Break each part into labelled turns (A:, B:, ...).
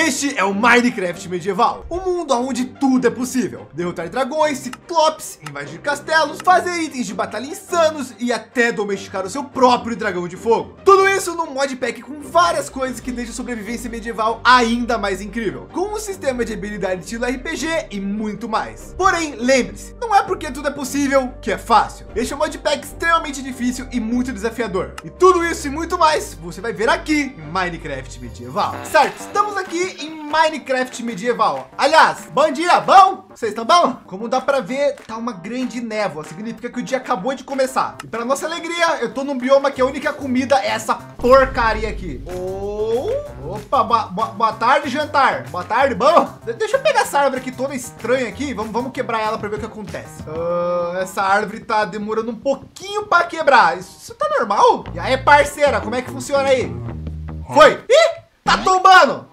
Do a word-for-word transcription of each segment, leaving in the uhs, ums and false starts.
A: Este é o Minecraft medieval, um mundo onde tudo é possível. Derrotar dragões, ciclopes, invadir castelos, fazer itens de batalha insanos e até domesticar o seu próprio dragão de fogo. Tudo isso num modpack com várias coisas que deixam a sobrevivência medieval ainda mais incrível, com um sistema de habilidade estilo R P G e muito mais. Porém, lembre-se, não é porque tudo é possível que é fácil. Este é um modpack extremamente difícil e muito desafiador. E tudo isso e muito mais você vai ver aqui em Minecraft medieval. Certo, estamos aqui em Minecraft medieval. Aliás, bom dia, bom? Vocês estão bom? Como dá para ver, tá uma grande névoa, significa que o dia acabou de começar. E para nossa alegria, eu tô num bioma que a única comida é essa porcaria aqui. Oh, opa, boa, boa, boa tarde, jantar. Boa tarde, bom? Deixa eu pegar essa árvore aqui toda estranha aqui, vamos, vamos quebrar ela para ver o que acontece. Uh, essa árvore tá demorando um pouquinho para quebrar. Isso, isso tá normal? E aí, parceira, como é que funciona aí? Foi! Ih, tá tombando!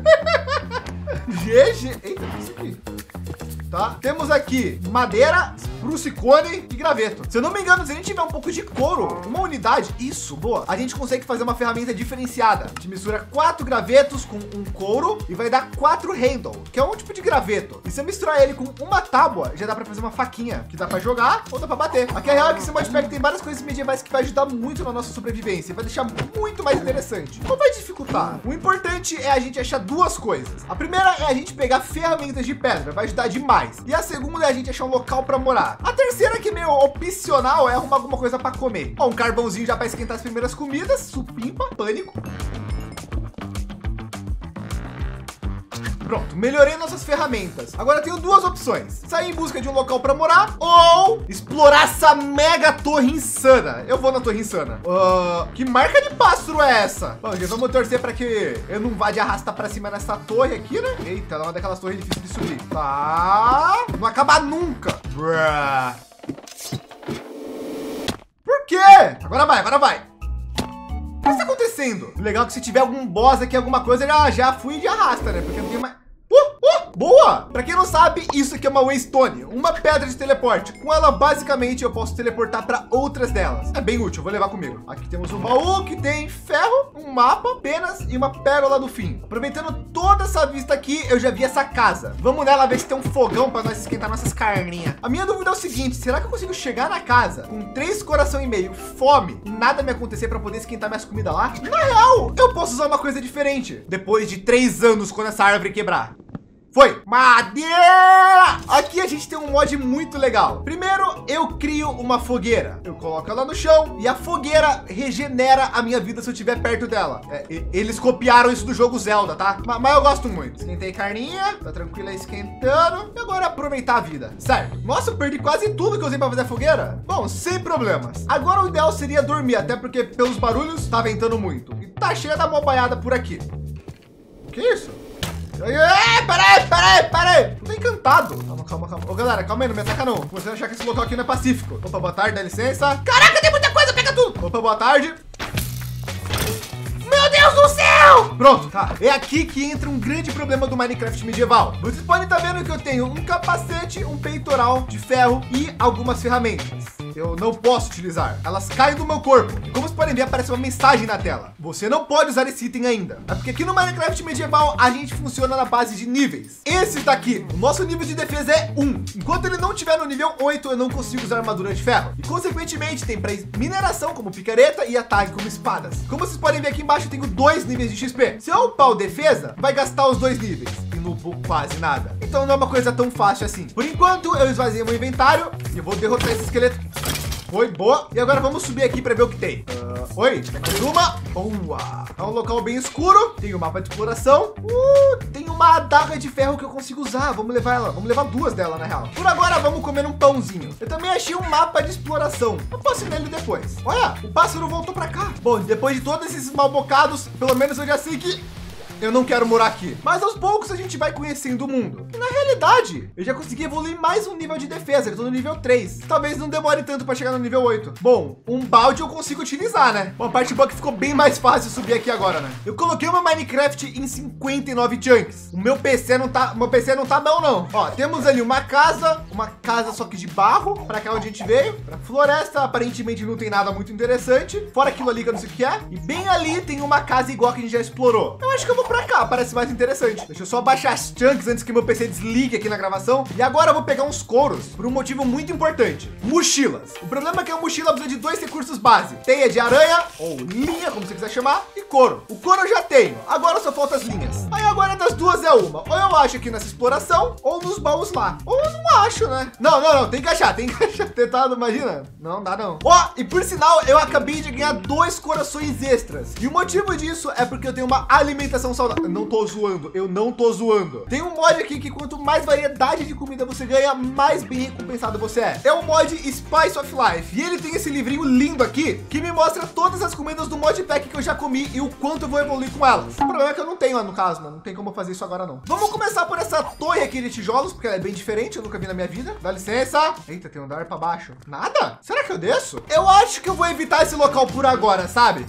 A: G G. Eita, o que é isso aqui? Tá? Temos aqui madeira, spruce cone e graveto. Se eu não me engano, se a gente tiver um pouco de couro, uma unidade, isso, boa, a gente consegue fazer uma ferramenta diferenciada. A gente mistura quatro gravetos com um couro e vai dar quatro handle, que é um tipo de graveto. E se eu misturar ele com uma tábua, já dá para fazer uma faquinha, que dá para jogar ou dá para bater. Aqui a real é que esse modpack tem várias coisas medievais que vai ajudar muito na nossa sobrevivência, vai deixar muito mais interessante. Não vai dificultar. O importante é a gente achar duas coisas. A primeira é a gente pegar ferramentas de pedra, vai ajudar demais. E a segunda é a gente achar um local para morar. A terceira, que é meio opcional, é arrumar alguma coisa para comer. Ó, um carvãozinho já para esquentar as primeiras comidas, supimpa, pânico. Pronto, melhorei nossas ferramentas. Agora eu tenho duas opções: sair em busca de um local para morar ou explorar essa mega torre insana. Eu vou na torre insana. Uh, que marca de pássaro é essa? Bom, já vamos torcer para que eu não vá de arrastar para cima nessa torre aqui, né? Eita, ela é uma daquelas torres difíceis de subir. Tá. Não acabar nunca. Bruh. Por quê? Agora vai, agora vai. O que está acontecendo? Legal que se tiver algum boss aqui, alguma coisa, já, já fui de arrasta, né? Porque não tem mais... Uh, uh, boa! Pra quem não sabe, isso aqui é uma Waystone, uma pedra de teleporte. Com ela, basicamente, eu posso teleportar para outras delas. É bem útil, vou levar comigo. Aqui temos um baú que tem ferro, um mapa, penas e uma pérola no fim. Aproveitando toda essa vista aqui, eu já vi essa casa. Vamos nela ver se tem um fogão para nós esquentar nossas carninhas. A minha dúvida é o seguinte: será que eu consigo chegar na casa com três coração e meio, fome, nada me acontecer para poder esquentar minhas comidas lá? Na real, eu posso usar uma coisa diferente. Depois de três anos, quando essa árvore quebrar. Foi! Madeira! Aqui a gente tem um mod muito legal. Primeiro, eu crio uma fogueira. Eu coloco ela no chão e a fogueira regenera a minha vida se eu estiver perto dela. É, eles copiaram isso do jogo Zelda, tá? Mas, mas eu gosto muito. Esquentei carninha, tá tranquila esquentando. E agora aproveitar a vida, certo? Nossa, eu perdi quase tudo que eu usei para fazer a fogueira. Bom, sem problemas. Agora o ideal seria dormir, até porque pelos barulhos tá ventando muito. E tá cheia da mobaiada por aqui. Que isso? É, peraí, peraí, peraí. Tô encantado. Calma, calma, calma. Ô, galera, calma aí, não me ataca não. Você achar que esse local aqui não é pacífico. Opa, boa tarde, dá licença. Caraca, tem muita coisa, pega tudo. Opa, boa tarde. Meu Deus do céu! Pronto, tá. É aqui que entra um grande problema do Minecraft medieval. Vocês podem estar vendo que eu tenho um capacete, um peitoral de ferro e algumas ferramentas. Eu não posso utilizar, elas caem do meu corpo. E como vocês podem ver, aparece uma mensagem na tela: você não pode usar esse item ainda. É porque aqui no Minecraft medieval a gente funciona na base de níveis. Esse daqui, o nosso nível de defesa é um. Enquanto ele não tiver no nível oito, eu não consigo usar armadura de ferro. E consequentemente tem para mineração como picareta e ataque como espadas. Como vocês podem ver aqui embaixo, eu tenho dois níveis de X P. Se eu upar o defesa, vai gastar os dois níveis. E não vou quase nada. Então não é uma coisa tão fácil assim. Por enquanto, eu esvaziei meu inventário e eu vou derrotar esse esqueleto. Foi, boa. E agora vamos subir aqui para ver o que tem. Uh, oi, mais uma. Boa. É um local bem escuro. Tem um mapa de exploração. Uh, tem uma adaga de ferro que eu consigo usar. Vamos levar ela. Vamos levar duas dela, na real. Por agora, vamos comer um pãozinho. Eu também achei um mapa de exploração. Eu posso ir nele depois. Olha, o pássaro voltou para cá. Bom, depois de todos esses mal bocados, pelo menos eu já sei que eu não quero morar aqui. Mas aos poucos a gente vai conhecendo o mundo. E na realidade, eu já consegui evoluir mais um nível de defesa. Eu tô no nível três. Talvez não demore tanto para chegar no nível oito. Bom, um balde eu consigo utilizar, né? Uma parte boa que ficou bem mais fácil subir aqui agora, né? Eu coloquei uma Minecraft em cinquenta e nove chunks. O meu P C não tá, meu P C não tá bom, não. Ó, temos ali uma casa, uma casa só que de barro, para cá onde a gente veio. Pra floresta, aparentemente não tem nada muito interessante. Fora aquilo ali que eu não sei o que é. E bem ali tem uma casa igual que a gente já explorou. Eu acho que eu vou pra cá, parece mais interessante. Deixa eu só baixar as chunks antes que meu P C desligue aqui na gravação. E agora eu vou pegar uns couros por um motivo muito importante. Mochilas. O problema é que a mochila precisa de dois recursos base. Teia de aranha, ou linha, como você quiser chamar, e couro. O couro eu já tenho, agora só falta as linhas. Aí agora das duas é uma. Ou eu acho aqui nessa exploração, ou nos baús lá. Ou eu não acho, né? Não, não, não, tem que achar, tem que achar. Tentado, imagina? Não dá não. Ó, oh, e por sinal, eu acabei de ganhar dois corações extras. E o motivo disso é porque eu tenho uma alimentação saudável. Eu não tô zoando, eu não tô zoando. Tem um mod aqui que quanto mais variedade de comida você ganha, mais bem recompensado você é. É o mod Spice of Life. E ele tem esse livrinho lindo aqui, que me mostra todas as comidas do modpack que eu já comi e o quanto eu vou evoluir com elas. O problema é que eu não tenho lá no caso, né? Não tem como eu fazer isso agora não. Vamos começar por essa torre aqui de tijolos, porque ela é bem diferente, eu nunca vi na minha vida. Dá licença. Eita, tem um andar para baixo. Nada? Será que eu desço? Eu acho que eu vou evitar esse local por agora, sabe?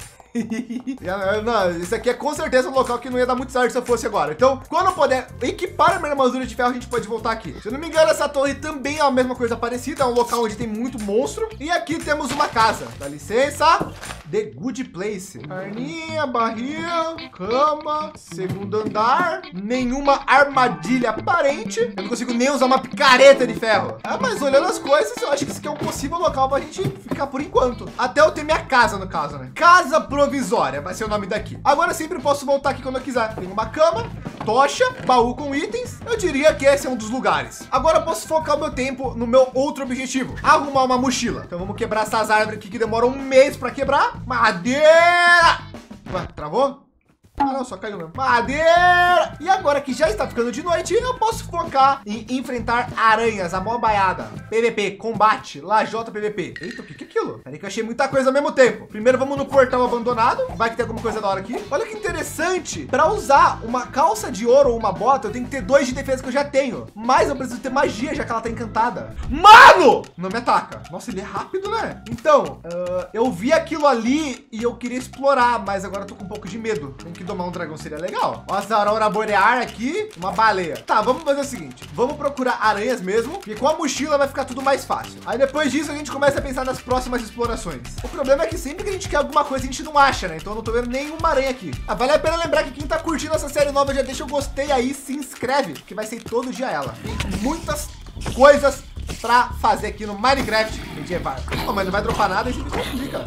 A: Não, isso aqui é com certeza um local que não ia dar muito certo se eu fosse agora. Então, quando eu puder equipar a minha armadura de ferro, a gente pode voltar aqui. Se eu não me engano, essa torre também é a mesma coisa parecida. É um local onde tem muito monstro. E aqui temos uma casa. Dá licença. The Good Place. Carninha, barril, cama, segundo andar. Nenhuma armadilha aparente. Eu não consigo nem usar uma picareta de ferro. Ah, mas olhando as coisas, eu acho que esse aqui é um possível local pra gente ficar por enquanto. Até eu ter minha casa, no caso, né? Casa provisória vai ser o nome daqui. Agora eu sempre posso voltar aqui quando eu quiser. Tem uma cama, tocha, baú com itens. Eu diria que esse é um dos lugares. Agora eu posso focar o meu tempo no meu outro objetivo, arrumar uma mochila. Então vamos quebrar essas árvores aqui que demoram um mês para quebrar. Madeira! Ué, travou? Ah, não, só caiu mesmo. Madeira! E agora que já está ficando de noite, eu posso focar em enfrentar aranhas, a mobaiada. P V P, combate, lajota P V P. Eita, o que que é aquilo? Peraí que eu achei muita coisa ao mesmo tempo. Primeiro vamos no portal abandonado. Vai que tem alguma coisa da hora aqui. Olha que interessante. Para usar uma calça de ouro ou uma bota, eu tenho que ter dois de defesa que eu já tenho. Mas eu preciso ter magia, já que ela tá encantada. Mano! Não me ataca. Nossa, ele é rápido, né? Então, uh, eu vi aquilo ali e eu queria explorar, mas agora eu tô com um pouco de medo. Tem que domar um dragão, seria legal. Nossa, a aurora boreal aqui, uma baleia. Tá, vamos fazer o seguinte. Vamos procurar aranhas mesmo, porque com a mochila vai ficar tudo mais fácil. Aí depois disso a gente começa a pensar nas próximas explorações. O problema é que sempre que a gente quer alguma coisa, a gente não acha, né? Então eu não tô vendo nenhuma aranha aqui. Ah, vale a pena lembrar que quem tá curtindo essa série nova já deixa o gostei aí, se inscreve, que vai ser todo dia ela. Tem muitas coisas para fazer aqui no Minecraft medieval. Oh, mas não vai dropar nada, isso me complica.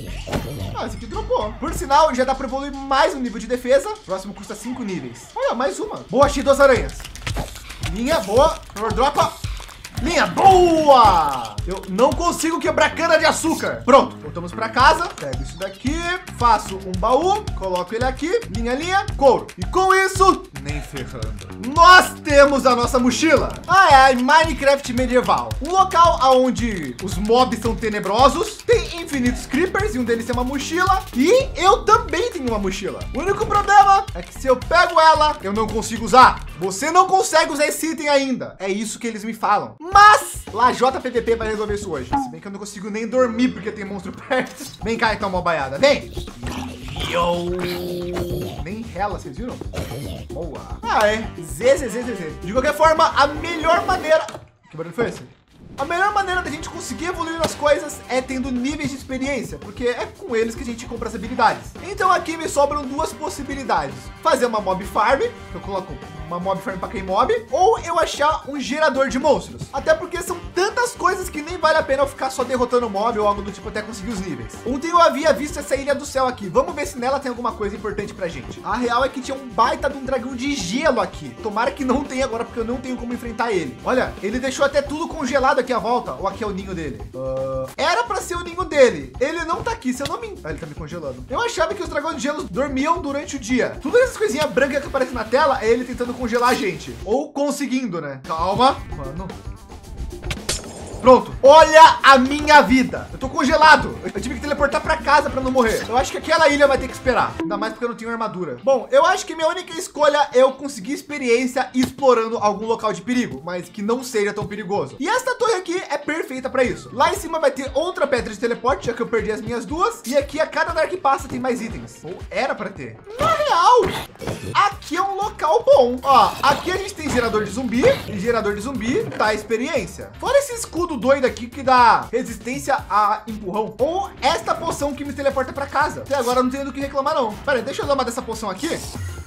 A: Ah, esse aqui dropou. Por sinal, já dá para evoluir mais um nível de defesa. Próximo custa cinco níveis. Olha, mais uma. Boa, achei duas aranhas. Linha, boa. Por favor, dropa. Linha, boa! Eu não consigo quebrar cana de açúcar. Pronto, voltamos para casa. Pego isso daqui, faço um baú, coloco ele aqui, linha, linha, couro. E com isso, nem ferrando, nós temos a nossa mochila. Ah, é Minecraft medieval. Um local onde os mobs são tenebrosos, tem infinitos creepers e um deles tem uma mochila. E eu também tenho uma mochila. O único problema é que se eu pego ela, eu não consigo usar. Você não consegue usar esse item ainda. É isso que eles me falam. Mas lajota P V P vai resolver isso hoje. Se bem que eu não consigo nem dormir porque tem monstro perto. Vem cá então, mobaiada. Vem! Yo! Nem rela, vocês viram? Boa! Ah, é. Z, Z, Z, Z, Z. De qualquer forma, a melhor maneira... Que barulho foi esse? A melhor maneira da gente conseguir evoluir nas coisas é tendo níveis de experiência, porque é com eles que a gente compra as habilidades. Então aqui me sobram duas possibilidades. Fazer uma mob farm, que eu coloco uma mob farm para quem mob, ou eu achar um gerador de monstros. Até porque são tantas coisas que nem vale a pena eu ficar só derrotando mob ou algo do tipo até conseguir os níveis. Ontem eu havia visto essa ilha do céu aqui. Vamos ver se nela tem alguma coisa importante pra gente. A real é que tinha um baita de um dragão de gelo aqui. Tomara que não tenha agora, porque eu não tenho como enfrentar ele. Olha, ele deixou até tudo congelado aqui à volta. Ou aqui é o ninho dele. Uh, era pra ser o ninho dele. Ele não tá aqui, se eu não me... Ah, ele tá me congelando. Eu achava que os dragões de gelo dormiam durante o dia. Todas essas coisinhas brancas que aparecem na tela é ele tentando congelar a gente. Ou conseguindo, né? Calma. Mano. Pronto. Olha a minha vida. Eu tô congelado. Eu tive que teleportar para casa para não morrer. Eu acho que aquela ilha vai ter que esperar. Ainda mais porque eu não tenho armadura. Bom, eu acho que minha única escolha é eu conseguir experiência explorando algum local de perigo, mas que não seja tão perigoso. E essa torre aqui é perfeita para isso. Lá em cima vai ter outra pedra de teleporte, já que eu perdi as minhas duas. E aqui a cada andar que passa tem mais itens. Ou era para ter. Na real, aqui é um local bom. Ó, aqui a gente tem gerador de zumbi. E gerador de zumbi tá a experiência. Fora esse escudo doido aqui que dá resistência a empurrão, ou esta poção que me teleporta para casa. Até agora eu não tenho do que reclamar não. Pera aí, deixa eu dar uma dessa poção aqui.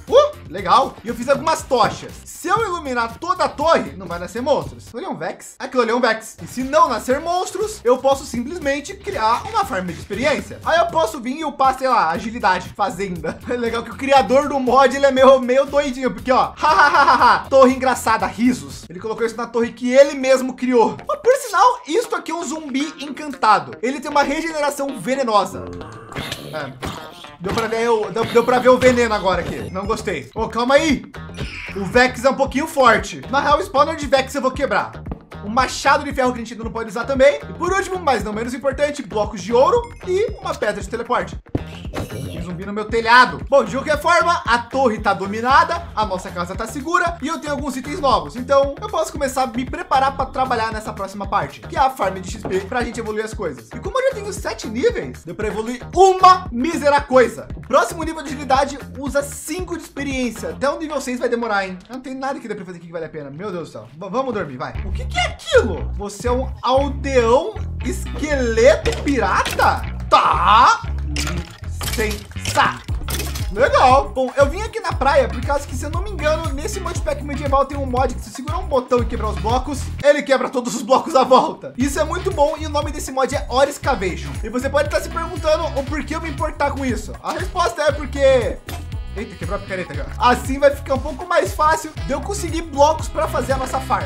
A: Uh, legal. E eu fiz algumas tochas. Se eu iluminar toda a torre, não vai nascer monstros. Aquilo ali é um Vex? Aquilo ali é um Vex. E se não nascer monstros, eu posso simplesmente criar uma farm de experiência. Aí eu posso vir e upar, sei lá, agilidade, fazenda. É legal que o criador do mod, ele é meio, meio doidinho, porque ó, hahaha, torre engraçada, risos. Ele colocou isso na torre que ele mesmo criou. Mas, por sinal, isso aqui é um zumbi encantado. Ele tem uma regeneração venenosa. É. Deu pra, ver o, deu, deu pra ver o veneno agora aqui. Não gostei. Ô, oh, calma aí. O Vex é um pouquinho forte. Na real, o spawner de Vex eu vou quebrar. Um machado de ferro que a gente ainda não pode usar também. E por último, mas não menos importante, blocos de ouro e uma pedra de teleporte. Tem zumbi no meu telhado. Bom, de qualquer forma, a torre tá dominada, a nossa casa tá segura e eu tenho alguns itens novos. Então, eu posso começar a me preparar para trabalhar nessa próxima parte, que é a farm de X P pra gente evoluir as coisas. E como eu já tenho sete níveis, deu para evoluir uma mísera coisa. O próximo nível de agilidade usa cinco de experiência. Até o nível seis vai demorar, hein? Eu não tem nada que dê para fazer aqui que vale a pena. Meu Deus do céu. V vamos dormir, vai. O que, que é aquilo? Você é um aldeão esqueleto pirata? Tá. Sensa. Legal. Bom, eu vim aqui na praia por causa que, se eu não me engano, nesse modpack medieval tem um mod que, se segurar um botão e quebrar os blocos, ele quebra todos os blocos à volta. Isso é muito bom e o nome desse mod é Ore Excavation. E você pode estar se perguntando o porquê eu me importar com isso. A resposta é porque... Eita, quebrou a picareta já. Assim vai ficar um pouco mais fácil de eu conseguir blocos para fazer a nossa farm.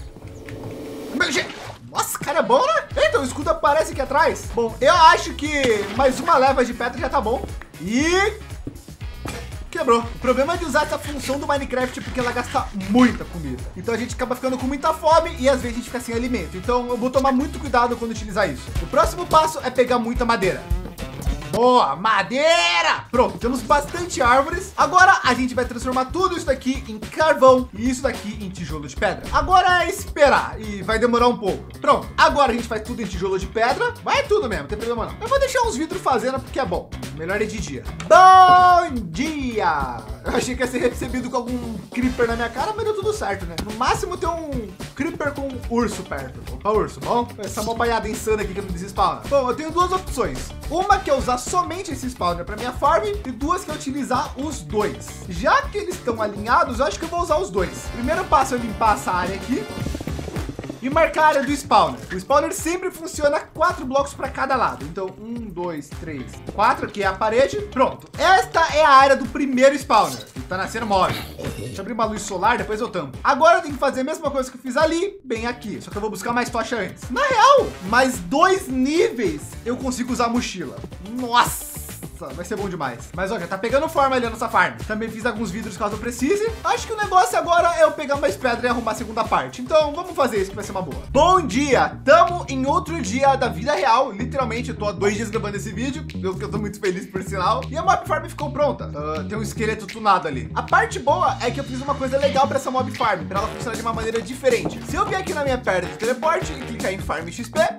A: Nossa, cara, é bom, né? Eita, o escudo aparece aqui atrás. Bom, eu acho que mais uma leva de pedra já tá bom. E... quebrou. O problema de usar essa função do Minecraft é porque ela gasta muita comida. Então a gente acaba ficando com muita fome e às vezes a gente fica sem alimento. Então eu vou tomar muito cuidado quando utilizar isso. O próximo passo é pegar muita madeira. Boa, madeira! Pronto, temos bastante árvores. Agora a gente vai transformar tudo isso daqui em carvão e isso daqui em tijolo de pedra. Agora é esperar e vai demorar um pouco. Pronto, agora a gente faz tudo em tijolo de pedra. Vai tudo mesmo, não tem problema não. Eu vou deixar uns vidros fazendo porque é bom. Melhor é de dia. Bom dia! Eu achei que ia ser recebido com algum creeper na minha cara, mas deu tudo certo, né? No máximo tem um creeper com um urso perto. Opa, urso, bom? Essa mobaiada insana aqui que não desespawna. Bom, eu tenho duas opções. Uma que é usar somente esse spawner para minha farm e duas que é utilizar os dois. Já que eles estão alinhados, eu acho que eu vou usar os dois. Primeiro passo é limpar essa área aqui e marcar a área do spawner. O spawner sempre funciona quatro blocos para cada lado. Então, um, dois, três, quatro, aqui é a parede. Pronto. Esta é a área do primeiro spawner. Tá nascendo móvel. Deixa eu abrir uma luz solar, depois eu tampo. Agora eu tenho que fazer a mesma coisa que eu fiz ali, bem aqui. Só que eu vou buscar mais tocha antes. Na real, mais dois níveis eu consigo usar a mochila. Nossa! Vai ser bom demais. Mas olha, tá pegando forma ali a nossa farm. Também fiz alguns vidros caso eu precise. Acho que o negócio agora é eu pegar mais pedra e arrumar a segunda parte. Então vamos fazer isso que vai ser uma boa. Bom dia! Tamo em outro dia da vida real. Literalmente, eu tô há dois dias gravando esse vídeo. Eu, eu tô muito feliz por sinal. E a mob farm ficou pronta. Uh, tem um esqueleto tunado ali. A parte boa é que eu fiz uma coisa legal para essa mob farm, para ela funcionar de uma maneira diferente. Se eu vier aqui na minha pedra de teleporte e clicar em farm X P...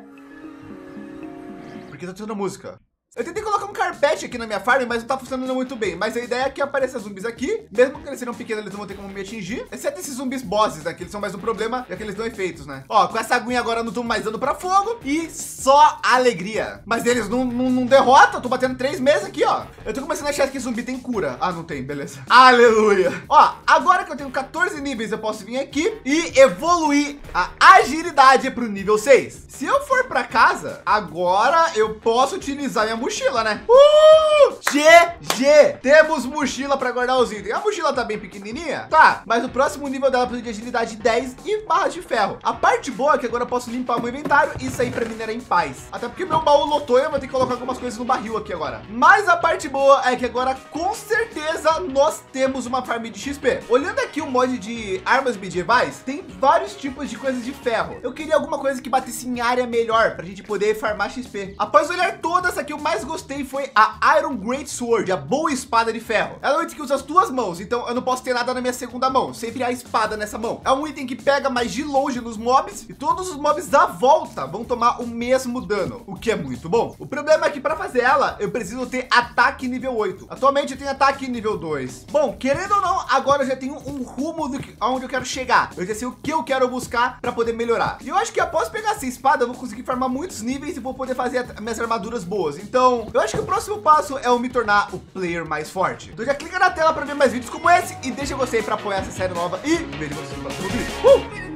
A: Porque tá tendo música. Eu tentei colocar um carpete aqui na minha farm, mas não tá funcionando muito bem. Mas a ideia é que apareça zumbis aqui. Mesmo que eles sejam pequenos, eles não vão ter como me atingir. Exceto esses zumbis bosses, né? Que eles são mais um problema, já que eles dão efeitos, né? Ó, com essa aguinha agora eu não tô mais dando pra fogo. E só alegria. Mas eles não, não, não derrotam. Eu tô batendo três meses aqui, ó. Eu tô começando a achar que zumbi tem cura. Ah, não tem, beleza. Aleluia. Ó, agora que eu tenho quatorze níveis, eu posso vir aqui e evoluir a agilidade pro nível seis. Se eu for pra casa, agora eu posso utilizar minha mochila, né? Uh! G G! Temos mochila para guardar os itens. A mochila tá bem pequenininha? Tá, mas o próximo nível dela precisa de agilidade dez e barras de ferro. A parte boa é que agora eu posso limpar meu inventário e sair para minerar em paz. Até porque meu baú lotou e eu vou ter que colocar algumas coisas no barril aqui agora. Mas a parte boa é que agora, com certeza, nós temos uma farm de X P. Olhando aqui o mod de armas medievais, tem vários tipos de coisas de ferro. Eu queria alguma coisa que batesse em área melhor para a gente poder farmar X P. Após olhar todas, aqui o mais gostei foi a Iron Great Sword, a boa espada de ferro. Ela é um item que usa as duas mãos, então eu não posso ter nada na minha segunda mão, sempre a espada nessa mão. É um item que pega mais de longe nos mobs e todos os mobs à volta vão tomar o mesmo dano, o que é muito bom. O problema é que para fazer ela, eu preciso ter ataque nível oito. Atualmente eu tenho ataque nível dois. Bom, querendo ou não, agora eu já tenho um rumo do que, aonde eu quero chegar. Eu já sei o que eu quero buscar para poder melhorar. E eu acho que após pegar essa espada, eu vou conseguir farmar muitos níveis e vou poder fazer minhas armaduras boas. Então Então, eu acho que o próximo passo é eu me tornar o player mais forte. Então já clica na tela para ver mais vídeos como esse e deixa você para apoiar essa série nova e vejo vocês no próximo vídeo. Uh!